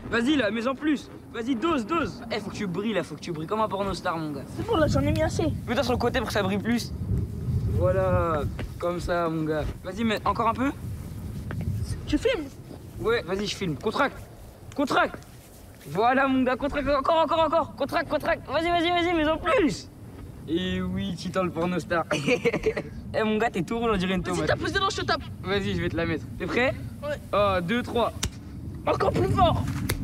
Vas-y là, mets en plus. Vas-y, dose. Eh, faut que tu brilles là, faut que tu brilles comme un pornostar, mon gars. C'est bon, là, j'en ai mis assez. Mets-toi sur le côté pour que ça brille plus. Voilà, comme ça, mon gars. Vas-y, mets encore un peu. Tu filmes? Ouais, vas-y, je filme. Contracte. Voilà, mon gars, contracte. Encore. Contracte. Vas-y, mets en plus. Et oui, Titan le pornostar. Eh, mon gars, t'es tout rond, on dirait une Vas-y, tomate. tape dedans, je te tape. Vas-y, je vais te la mettre. T'es prêt? Ouais. 1, 2, 3. Encore plus fort.